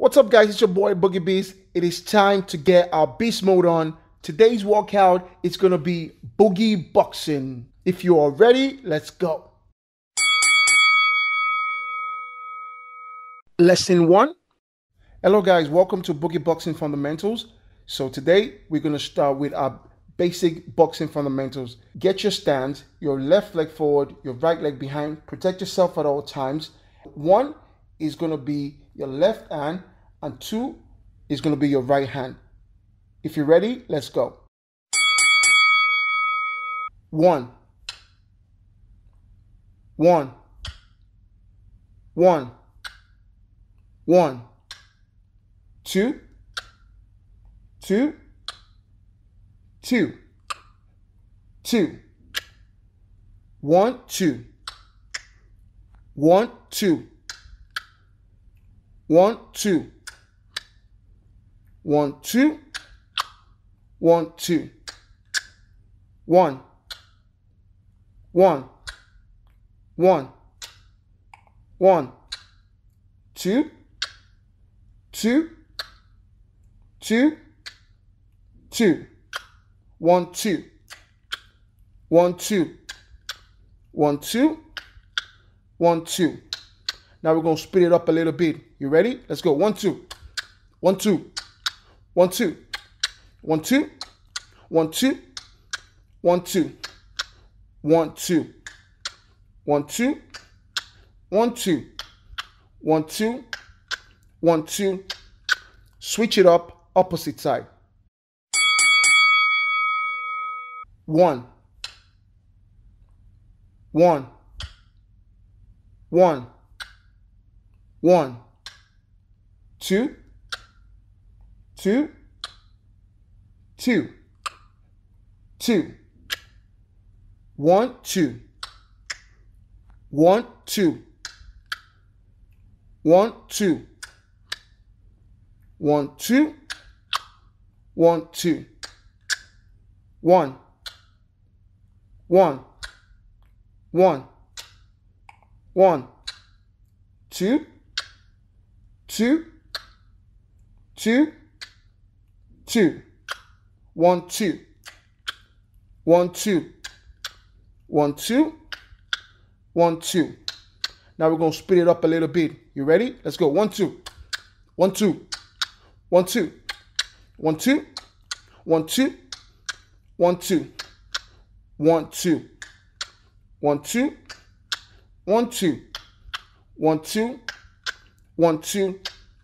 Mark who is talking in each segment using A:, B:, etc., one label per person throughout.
A: What's up, guys? It's your boy Boogie Beast. It is time to get our beast mode on. Today's workout is going to be boogie boxing. If you are ready, let's go. Lesson 1. Hello, guys. Welcome to Boogie Boxing Fundamentals. So today we're going to start with our basic boxing fundamentals. Get your stance, your left leg forward, your right leg behind. Protect yourself at all times. 1 is going to be your left hand, and 2 is going to be your right hand. If you're ready, let's go. 1, 1, 1, 1, 2, 2, 2, 2, 1, 2, 1, 2, 1, 2, 1, 2, 1, 2, 1, 1, 1, 1, 2, 2, 2, 2, 1, 2, 1, 2, 1, 2, 1, 2. Now we're going to speed it up a little bit. You ready? Let's go. 1, 2, 1, 2, 1, 2, 1, 2, 1, 2, 1, 2, 1, 2, 1, 2, 1, 2, 1, 2, 1, 2. Switch it up, opposite side. 1, 1, 1, 1, 2, 2, 2, 2, 1, 2, 1, 2, 1, 2, 1, 2, 1, 2, 1, 1, 1, 1, 2, 2, 2, 2, 1, 2, 1, 2, 1, 2, 1, 2. Now we're going to speed it up a little bit. You ready? Let's go. 1, 2, 1, 2, 1, 2, 1, 2, 1, 2, 1, 2, 1, 2, 1, 2, 1, 2, 1, 2, 1, 2.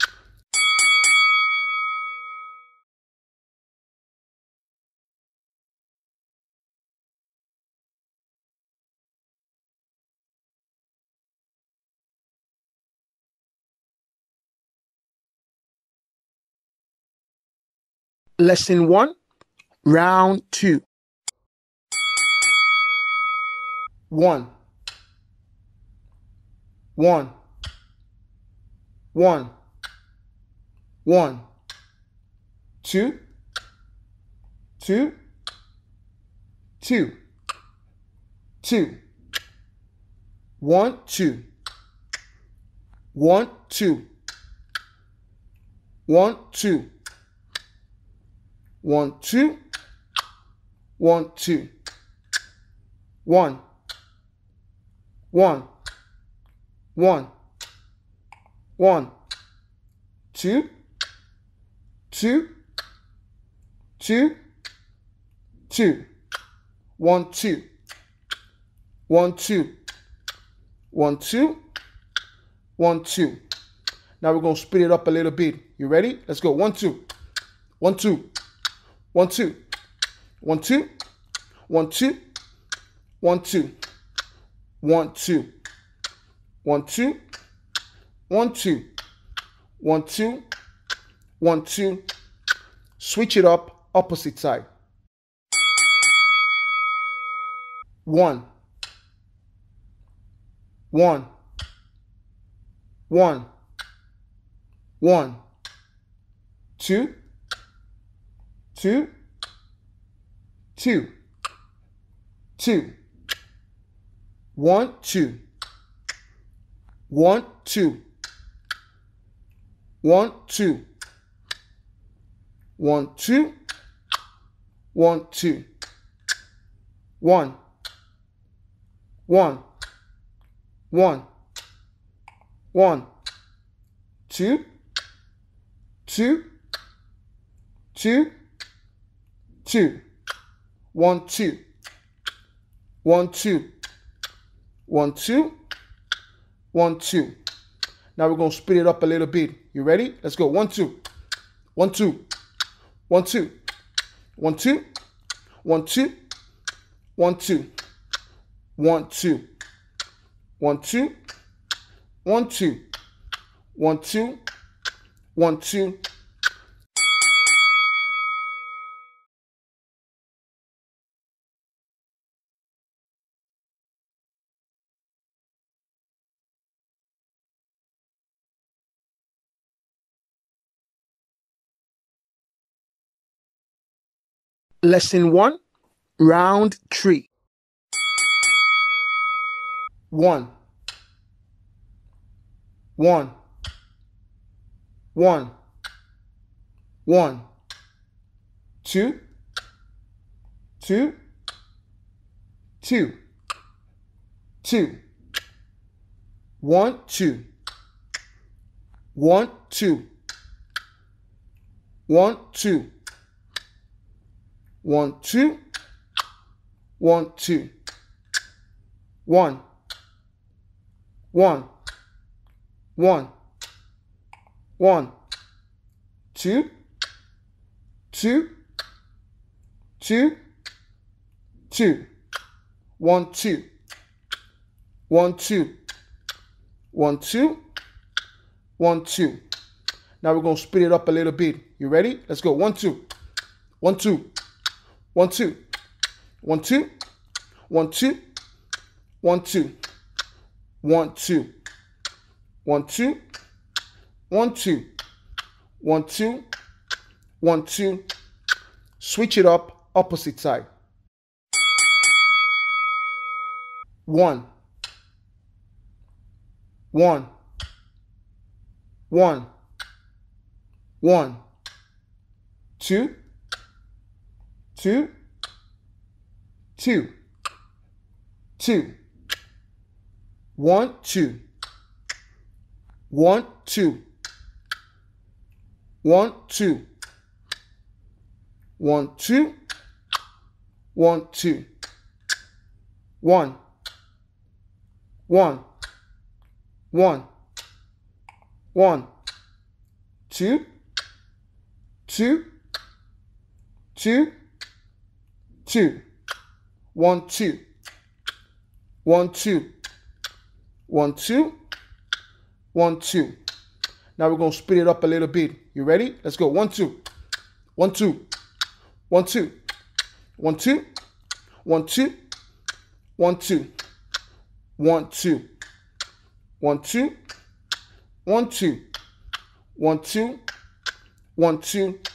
A: Lesson 1, round 2. 1, 1, 1, 1, 2, 2, 2, 2, 1, 2, 1, 2, 1, 2, 1, 2, 1, 2, 1, 1, 1, 1, 2, 2, 2, 2, 1, 2, 1, 2, 1, 2, 1, 2. Now we're going to speed it up a little bit. You ready? Let's go. 1, 2, 1, 2, 1, 2, 1, 2, 1, 2, 1, 2, 1, 2, 1, 2, 1, 2, 1, 2, 1, 2. Switch it up, opposite side. 1, 1, 1, 1, 2, 2, 2, 2, 1, 2, 1, 2, 1, 2. 1, 2. 1, 2. 1. 1. 1. 1. 2. 2. 2. 2. 1, 2. 1, 2. 1, 2. 1, 2. Now we're going to speed it up a little bit. You ready? Let's go. 1, 2. 1, 2. 1, 2. 1, 2. 1, 2. 1, 2. 1, 2. 1, 2. 1, 2. 1, 2. 1, 2. Lesson 1, round 3. 1. 1. 1. 1. 2. 2. 2. 2. 1, 2. 1, 2. 1, 2. 1, 2. 1, 2. 1. 1. 1. 1. 2. 2. 2. 2. 1, 2. 1, 2. 1, 2. 1, 2. Now we're going to speed it up a little bit. You ready? Let's go. 1, 2. 1, 2. 1, 2. 1, 2. 1, 2. 1, 2. 1, 2. 1, 2. 1, 2. 1, 2. 1, 2. Switch it up, opposite side. 1. 1. 1. 1. 2. 2. 2. 2. 1, 2. 1, 2. 1, 2. 1, 2. 1, 2. 1. 1. 1. 1. 2. 2. 2. 2. 1, 2. 1, 2. 1, 2. 1, 2. Now we're going to speed it up a little bit. You ready? Let's go. 1, 2. 1, 2. 1, 2. 1, 2. 1, 2. 1, 2. 1, 2. 1, 2. 1, 2. 1, 2. 1, 2.